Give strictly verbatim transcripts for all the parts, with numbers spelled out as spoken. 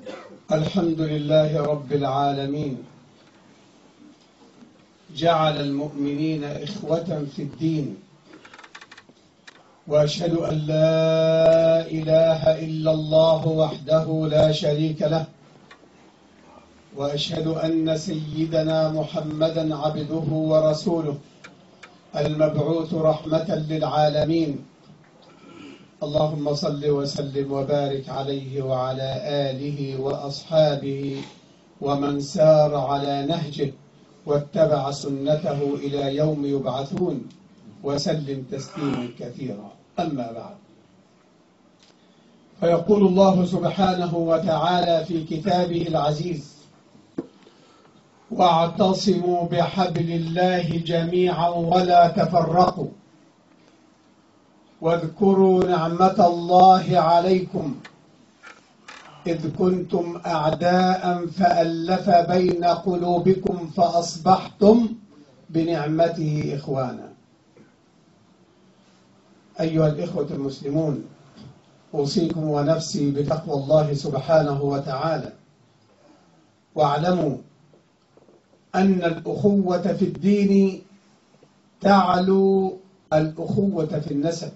الحمد لله رب العالمين، جعل المؤمنين إخوة في الدين، وأشهد أن لا إله إلا الله وحده لا شريك له، وأشهد أن سيدنا محمدا عبده ورسوله المبعوث رحمة للعالمين. اللهم صل وسلم وبارك عليه وعلى آله وأصحابه ومن سار على نهجه واتبع سنته إلى يوم يبعثون، وسلم تسليما كثيرا. أما بعد، فيقول الله سبحانه وتعالى في كتابه العزيز: واعتصموا بحبل الله جميعا ولا تفرقوا واذكروا نعمة الله عليكم إذ كنتم أعداء فألف بين قلوبكم فأصبحتم بنعمته إخوانا. أيها الإخوة المسلمون، أوصيكم ونفسي بتقوى الله سبحانه وتعالى، واعلموا أن الأخوة في الدين تعلو الأخوة في النسب.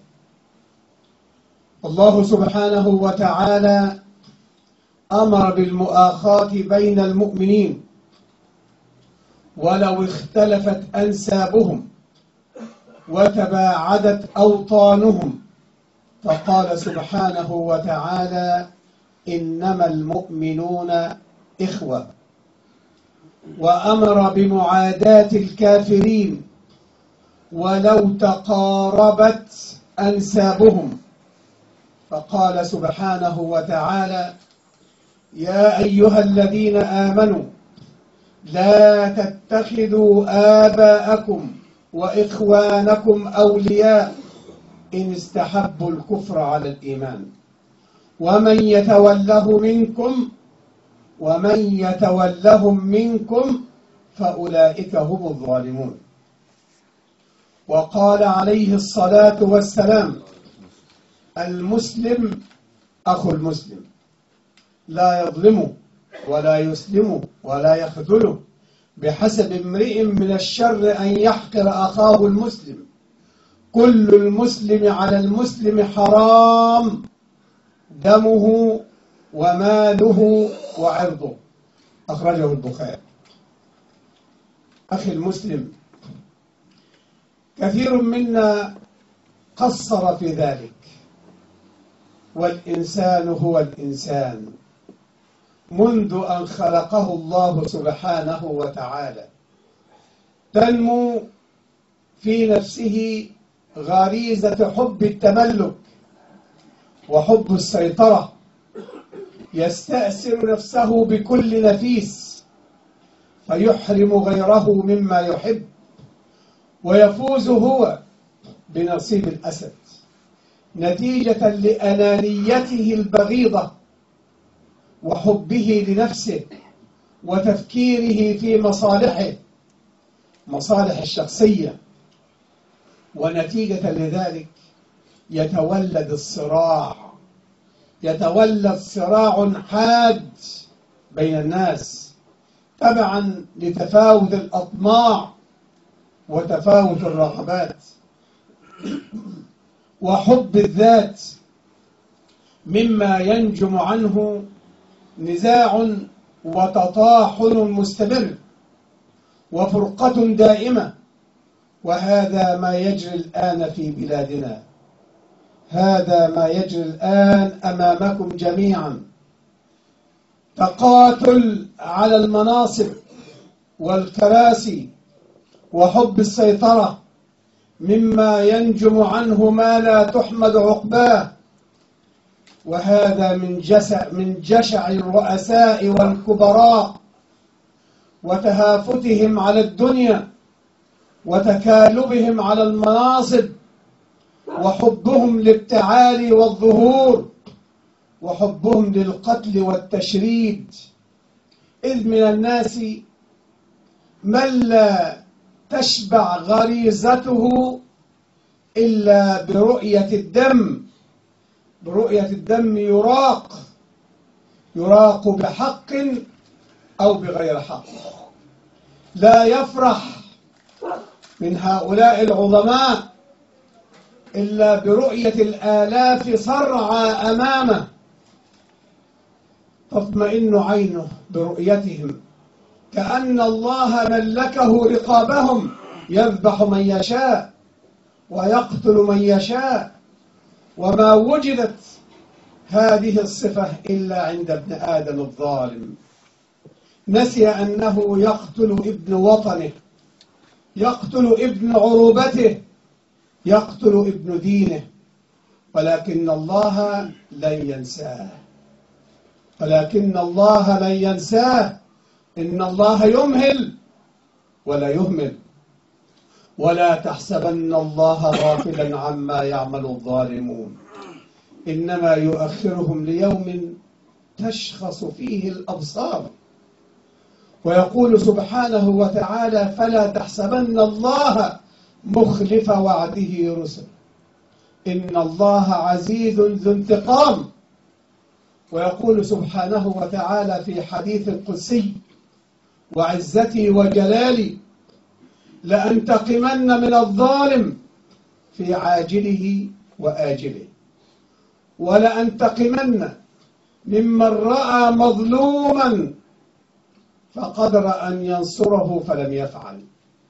الله سبحانه وتعالى أمر بالمؤاخاة بين المؤمنين ولو اختلفت أنسابهم وتباعدت أوطانهم، فقال سبحانه وتعالى: إنما المؤمنون إخوة. وأمر بمعاداة الكافرين ولو تقاربت أنسابهم، فقال سبحانه وتعالى: يا أيها الذين آمنوا لا تتخذوا آباءكم وإخوانكم أولياء إن استحبوا الكفر على الإيمان ومن يتوله منكم ومن يتولهم منكم فأولئك هم الظالمون. وقال عليه الصلاة والسلام: المسلم أخو المسلم، لا يظلمه ولا يسلمه ولا يخذله، بحسب امرئ من الشر أن يحقر أخاه المسلم، كل المسلم على المسلم حرام، دمه وماله وعرضه. أخرجه البخاري. أخي المسلم، كثير منا قصر في ذلك، والإنسان هو الإنسان منذ أن خلقه الله سبحانه وتعالى. تنمو في نفسه غريزة حب التملك وحب السيطرة، يستأثر نفسه بكل نفيس فيحرم غيره مما يحب، ويفوز هو بنصيب الأسد نتيجة لأنانيته البغيضة وحبه لنفسه وتفكيره في مصالحه مصالح الشخصية، ونتيجة لذلك يتولد الصراع يتولد صراع حاد بين الناس، تبعا لتفاوت الأطماع وتفاوت الرغبات. وحب الذات مما ينجم عنه نزاع وتطاحن مستمر وفرقة دائمة، وهذا ما يجري الآن في بلادنا، هذا ما يجري الآن أمامكم جميعا. تقاتل على المناصب والكراسي وحب السيطرة مما ينجم عنه ما لا تحمد عقباه، وهذا من جشع من جشع الرؤساء والكبراء وتهافتهم على الدنيا وتكالبهم على المناصب وحبهم للتعالي والظهور وحبهم للقتل والتشريد. إذ من الناس من لا تشبع غريزته إلا برؤية الدم برؤية الدم يراق، يراق بحق أو بغير حق. لا يفرح من هؤلاء العظماء إلا برؤية الآلاف صرعى أمامه تطمئن عينه برؤيتهم، كأن الله ملكه رقابهم، يذبح من يشاء ويقتل من يشاء. وما وجدت هذه الصفة إلا عند ابن آدم الظالم، نسي أنه يقتل ابن وطنه، يقتل ابن عروبته، يقتل ابن دينه، ولكن الله لن ينساه، ولكن الله لن ينساه. إن الله يمهل ولا يهمل، ولا تحسبن الله غافلا عما يعمل الظالمون، إنما يؤخرهم ليوم تشخص فيه الأبصار. ويقول سبحانه وتعالى: فلا تحسبن الله مخلف وعده رسل، إن الله عزيز ذو انتقام. ويقول سبحانه وتعالى في حديث القدسي: وعزتي وجلالي لأنتقمن من الظالم في عاجله وآجله، ولأنتقمن ممن رأى مظلوما فقدر أن ينصره فلم يفعل.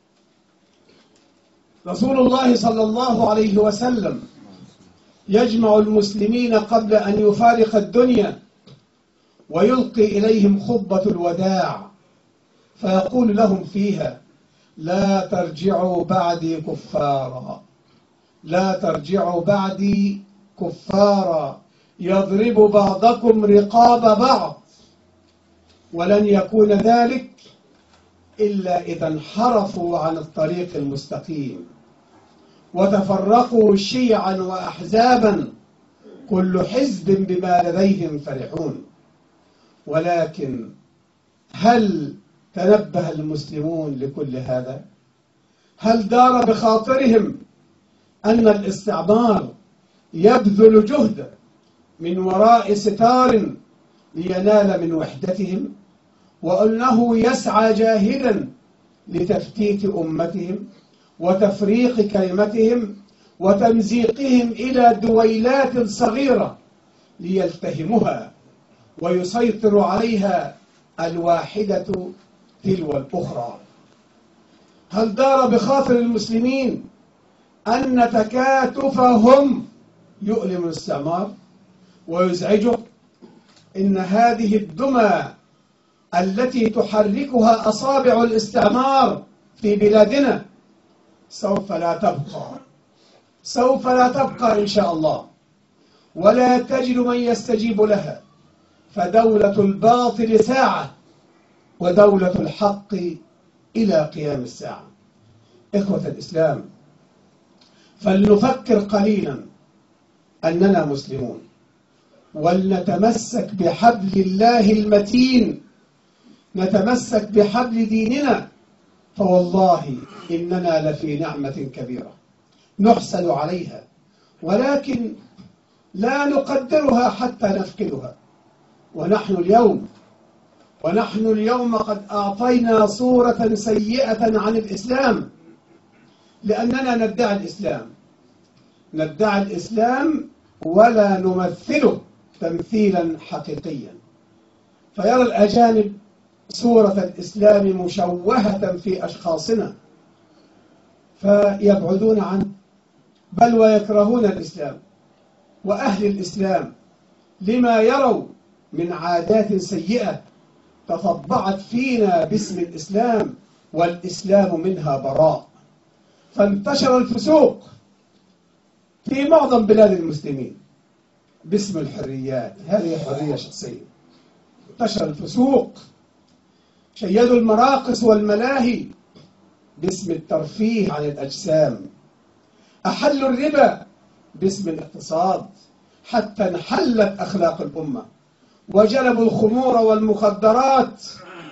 رسول الله صلى الله عليه وسلم يجمع المسلمين قبل أن يفارق الدنيا ويلقي إليهم خطبة الوداع، فيقول لهم فيها: لا ترجعوا بعدي كفارا، لا ترجعوا بعدي كفارا يضرب بعضكم رقاب بعض، ولن يكون ذلك إلا إذا انحرفوا عن الطريق المستقيم وتفرقوا شيعا وأحزابا، كل حزب بما لديهم فرحون. ولكن هل تنبه المسلمون لكل هذا؟ هل دار بخاطرهم أن الاستعمار يبذل جهد من وراء ستار لينال من وحدتهم، وأنه يسعى جاهدا لتفتيت أمتهم وتفريق كلمتهم وتمزيقهم إلى دويلات صغيرة ليلتهمها ويسيطر عليها الواحدة تلو الأخرى؟ هل دار بخاطر المسلمين أن تكاتفهم يؤلم الاستعمار ويزعجه؟ إن هذه الدمى التي تحركها أصابع الاستعمار في بلادنا سوف لا تبقى، سوف لا تبقى إن شاء الله، ولا تجد من يستجيب لها. فدولة الباطل ساعة ودولة الحق إلى قيام الساعة. إخوة الإسلام، فلنفكر قليلا أننا مسلمون، ولنتمسك بحبل الله المتين، نتمسك بحبل ديننا، فوالله إننا لفي نعمة كبيرة نحسد عليها، ولكن لا نقدرها حتى نفقدها. ونحن اليوم ونحن اليوم قد أعطينا صورة سيئة عن الإسلام، لأننا ندعي الإسلام ندعي الإسلام ولا نمثله تمثيلا حقيقيا، فيرى الأجانب صورة الإسلام مشوهة في أشخاصنا فيبعدون عنه، بل ويكرهون الإسلام وأهل الإسلام لما يروا من عادات سيئة تطبعت فينا باسم الإسلام، والإسلام منها براء. فانتشر الفسوق في معظم بلاد المسلمين باسم الحريات، هذه حرية شخصية. انتشر الفسوق، شيدوا المراقص والملاهي باسم الترفيه عن الأجسام، أحلوا الربا باسم الاقتصاد حتى انحلت أخلاق الأمة، وجلبوا الخمور والمخدرات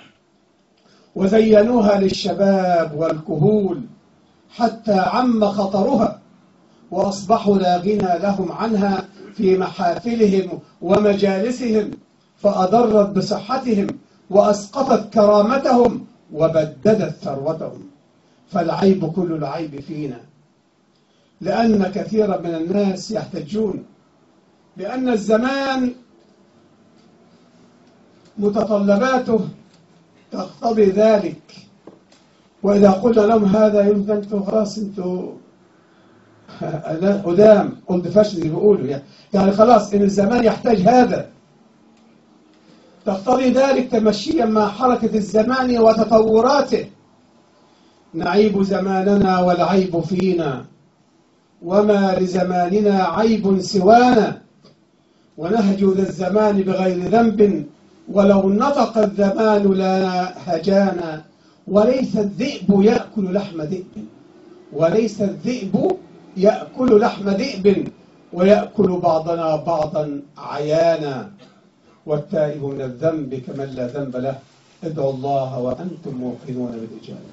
وزينوها للشباب والكهول حتى عم خطرها، وأصبحوا لا غنى لهم عنها في محافلهم ومجالسهم، فأضرت بصحتهم وأسقطت كرامتهم وبددت ثروتهم. فالعيب كل العيب فينا، لأن كثيرا من الناس يحتجون بأن الزمان متطلباته تقتضي ذلك، وإذا قلنا لهم هذا يمكن أنتم خلاص أنتم قدام قلت فشل بيقولوا يعني خلاص إن الزمان يحتاج هذا، تقتضي ذلك تمشيا مع حركة الزمان وتطوراته. نعيب زماننا والعيب فينا، وما لزماننا عيب سوانا، ونهجو ذا الزمان بغير ذنب، ولو نطق الزمان لنا هجانا. وليس الذئب يأكل لحم ذئب، وليس الذئب يأكل لحم ذئب، ويأكل بعضنا بعضا عيانا. والتائب من الذنب كمن لا ذنب له، ادعوا الله وأنتم موقنون بالإجابة.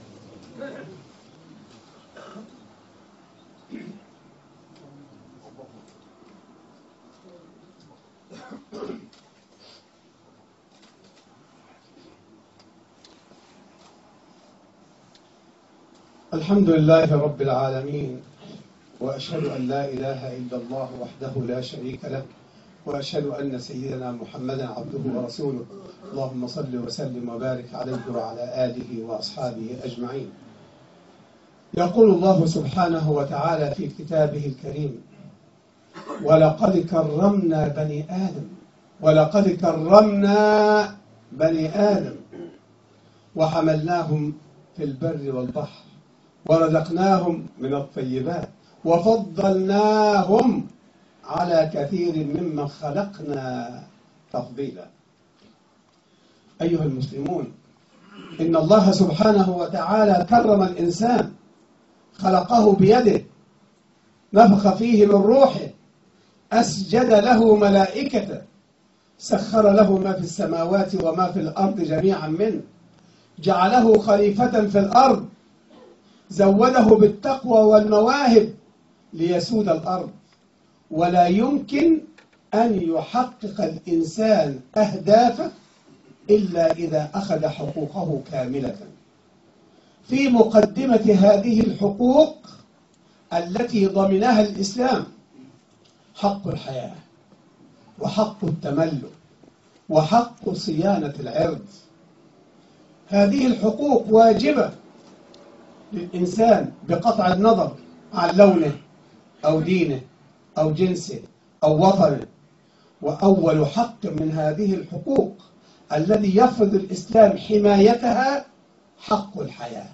الحمد لله رب العالمين، وأشهد أن لا إله إلا الله وحده لا شريك له، وأشهد أن سيدنا محمدا عبده ورسوله. اللهم صل وسلم وبارك عليه وعلى آله وأصحابه أجمعين. يقول الله سبحانه وتعالى في كتابه الكريم: ولقد كرمنا بني آدم، ولقد كرمنا بني آدم وحملناهم في البر والبحر ورزقناهم من الطيبات وفضلناهم على كثير ممن خلقنا تفضيلا. أيها المسلمون، إن الله سبحانه وتعالى كرم الإنسان، خلقه بيده، نفخ فيه من روحه، أسجد له ملائكته، سخر له ما في السماوات وما في الأرض جميعا منه، جعله خليفة في الأرض، زوده بالتقوى والمواهب ليسود الأرض. ولا يمكن أن يحقق الإنسان أهدافه إلا إذا أخذ حقوقه كاملة. في مقدمة هذه الحقوق التي ضمنها الإسلام حق الحياة، وحق التملك، وحق صيانة العرض. هذه الحقوق واجبة للإنسان بقطع النظر عن لونه أو دينه أو جنسه أو وطنه. وأول حق من هذه الحقوق الذي يفرض الإسلام حمايتها حق الحياة،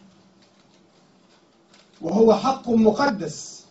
وهو حق مقدس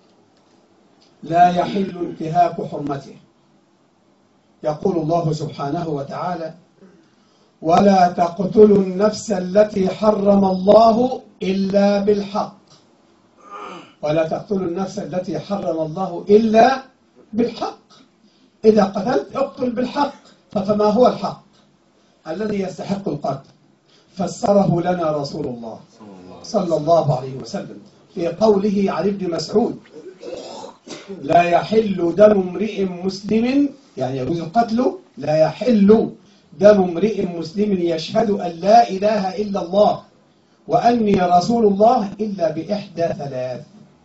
لا يحل انتهاك حرمته. يقول الله سبحانه وتعالى: ولا تقتلوا النفس التي حرم الله إلا بالحق. ولا تقتلوا النفس التي حرم الله إلا بالحق. إذا قتلت اقتل بالحق. فما هو الحق الذي يستحق القتل؟ فسره لنا رسول الله صلى الله عليه وسلم في قوله عن ابن مسعود: لا يحل دم امرئ مسلم، يعني يجوز القتل، لا يحل دم امرئ مسلم يشهد أن لا إله إلا الله وأني رسول الله إلا بإحدى ثلاث: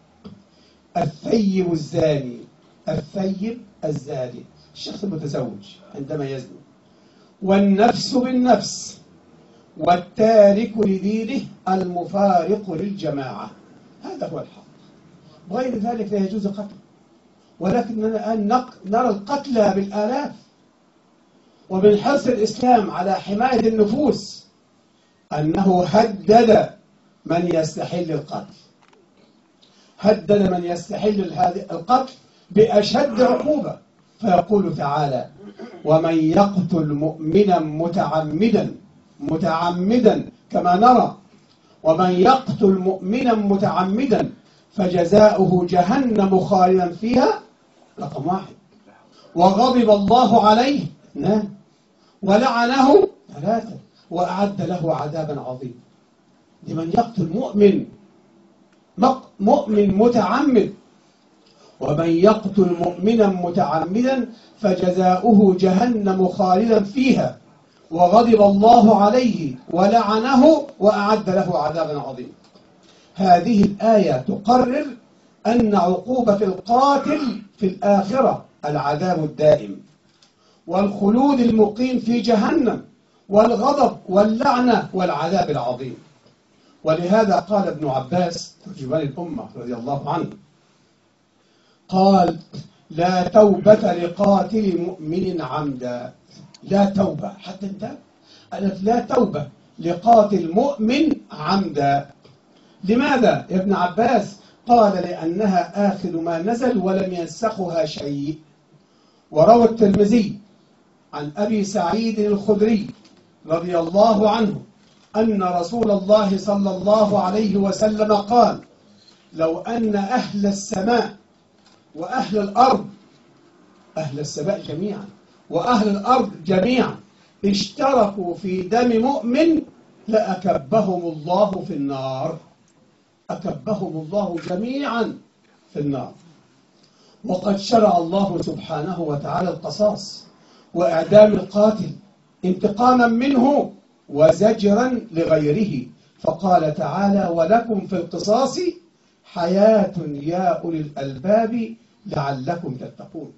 الثيب الزاني، الثيب الزاني الشخص المتزوج عندما يزني، والنفس بالنفس، والتارك لدينه المفارق للجماعة. هذا هو الحق، غير ذلك لا يجوز قتل. ولكننا الآن نرى القتل بالآلاف. ومن حرص الإسلام على حماية النفوس أنه هدد من يستحل القتل، هدد من يستحل القتل بأشد عقوبة. فيقول تعالى: ومن يقتل مؤمنا متعمدا، متعمدا كما نرى، ومن يقتل مؤمنا متعمدا فجزاؤه جهنم خالدا فيها، رقم واحد، وغضب الله عليه، نعم، ولعنه، ثلاثة، وأعد له عذابا عظيما. لمن يقتل مؤمن، مؤمن متعمد، ومن يقتل مؤمنا متعمدا فجزاؤه جهنم خالدا فيها وغضب الله عليه ولعنه وأعد له عذابا عظيما. هذه الآية تقرر أن عقوبة القاتل في الآخرة العذاب الدائم والخلود المقيم في جهنم والغضب واللعنة والعذاب العظيم. ولهذا قال ابن عباس ترجمان الأمة رضي الله عنه قال: لا توبة لقاتل مؤمن عمدا. لا توبة حتى انت قالت لا توبة لقاتل مؤمن عمدا. لماذا يا ابن عباس؟ قال: لأنها آخر ما نزل ولم ينسخها شيء. وروى الترمذي عن أبي سعيد الخدري رضي الله عنه أن رسول الله صلى الله عليه وسلم قال: لو أن أهل السماء وأهل الأرض، أهل السماء جميعا وأهل الأرض جميعا، اشتركوا في دم مؤمن لأكبهم الله في النار. أكبهم الله جميعا في النار. وقد شرع الله سبحانه وتعالى القصاص وإعدام القاتل انتقاما منه وزجرا لغيره، فقال تعالى: ولكم في القصاص حياة يا أولي الألباب لعلكم تتقون.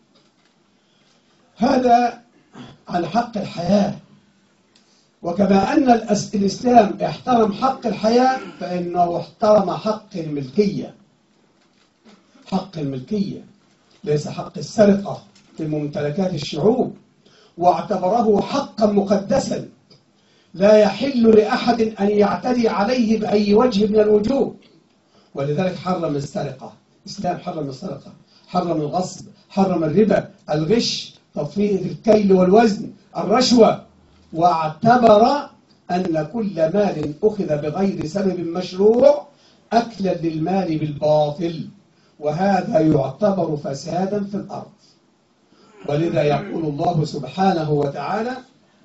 هذا عن حق الحياة. وكما أن الإسلام احترم حق الحياة فإنه احترم حق الملكية. حق الملكية ليس حق السرقة في ممتلكات الشعوب، واعتبره حقا مقدسا لا يحل لأحد أن يعتدي عليه بأي وجه من الوجوه. ولذلك حرم السرقة. الإسلام حرم السرقة، حرم الغصب، حرم الربا، الغش، تطفيف الكيل والوزن، الرشوة، واعتبر أن كل مال أخذ بغير سبب مشروع أكلا للمال بالباطل، وهذا يعتبر فسادا في الأرض. ولذا يقول الله سبحانه وتعالى: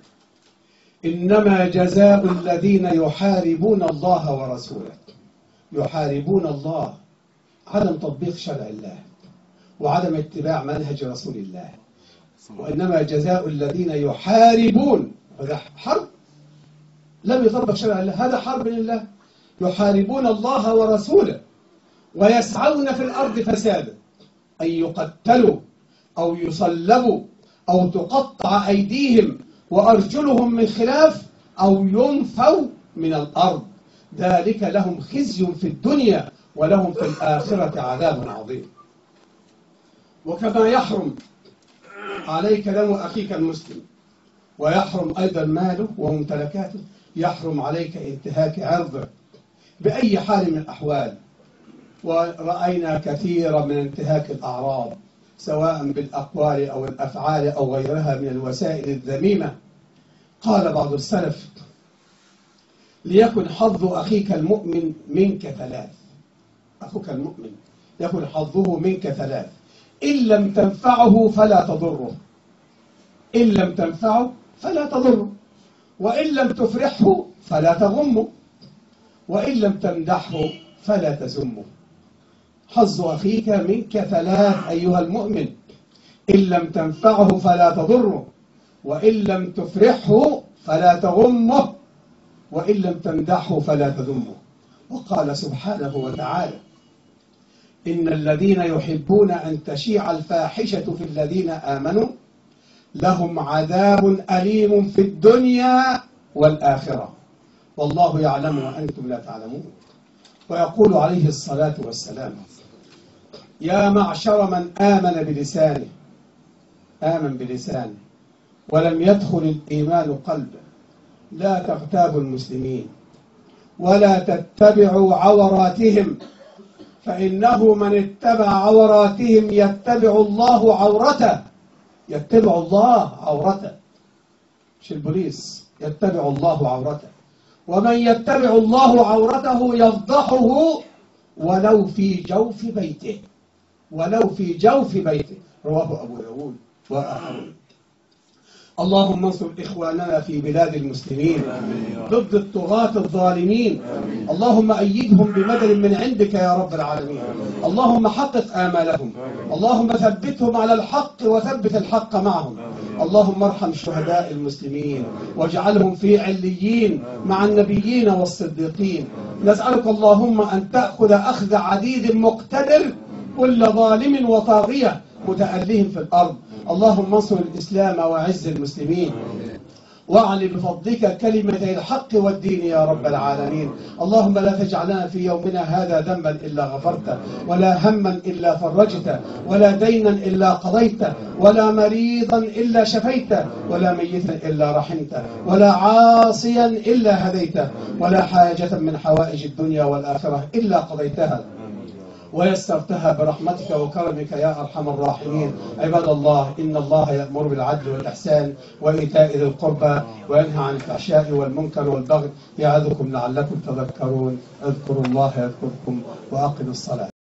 إنما جزاء الذين يحاربون الله ورسوله. يحاربون الله، عدم تطبيق شرع الله وعدم اتباع منهج رسول الله. وإنما جزاء الذين يحاربون، هذا حرب لم يطبق شرع الله، هذا حرب لله. يحاربون الله ورسوله ويسعون في الأرض فسادا، أن يقتلوا أو يصلبوا أو تقطع أيديهم وأرجلهم من خلاف أو ينفوا من الأرض، ذلك لهم خزي في الدنيا ولهم في الآخرة عذاب عظيم. وكما يحرم عليك دم أخيك المسلم ويحرم أيضا ماله وممتلكاته، يحرم عليك انتهاك عرضه بأي حال من الأحوال. ورأينا كثيرا من انتهاك الأعراض سواء بالأقوال أو الأفعال أو غيرها من الوسائل الذميمة. قال بعض السلف: ليكن حظ أخيك المؤمن منك ثلاث. أخوك المؤمن يكن حظه منك ثلاث: إن لم تنفعه فلا تضره، إن لم تنفعه فلا تضره، وإن لم تفرحه فلا تغمه، وإن لم تمدحه فلا تذمه. حظ أخيك منك ثلاث أيها المؤمن: إن لم تنفعه فلا تضره، وإن لم تفرحه فلا تغمه، وإن لم تمدحه فلا تذمه. وقال سبحانه وتعالى: إن الذين يحبون أن تشيع الفاحشة في الذين آمنوا لهم عذاب أليم في الدنيا والآخرة والله يعلم وأنتم لا تعلمون. ويقول عليه الصلاة والسلام: يا معشر من آمن بلسانه، آمن بلسانه ولم يدخل الإيمان قلبه، لا تغتابوا المسلمين ولا تتبعوا عوراتهم، فإنه من اتبع عوراتهم يتبع الله عورته. يتبع الله عورته، مش البوليس، يتبع الله عورته. ومن يتبع الله عورته يفضحه ولو في جوف بيته، ولو في جوف بيته. رواه أبو داود وآخرون. اللهم انصر إخواننا في بلاد المسلمين ضد الطغاة الظالمين. اللهم أيدهم بمدد من عندك يا رب العالمين. اللهم حقق آمالهم. اللهم ثبتهم على الحق وثبت الحق معهم. اللهم ارحم شهداء المسلمين واجعلهم في عليين مع النبيين والصديقين. نسألك اللهم أن تأخذ أخذ عديد مقتدر كل ظالم وطاغية متألهم في الأرض. اللهم انصر الإسلام وعز المسلمين واعل بفضلك كلمتي الحق والدين يا رب العالمين. اللهم لا تجعلنا في يومنا هذا ذنبا إلا غفرته، ولا هما إلا فرجته، ولا دينا إلا قضيته، ولا مريضا إلا شفيته، ولا ميتا إلا رحمته، ولا عاصيا إلا هديته، ولا حاجة من حوائج الدنيا والآخرة إلا قضيتها ويسرتها برحمتك وكرمك يا أرحم الراحمين. عباد الله، إن الله يأمر بالعدل والإحسان وإيتاء ذي القربى وينهى عن الفحشاء والمنكر والبغي يعظكم لعلكم تذكرون. اذكروا الله يذكركم وأقموا الصلاة.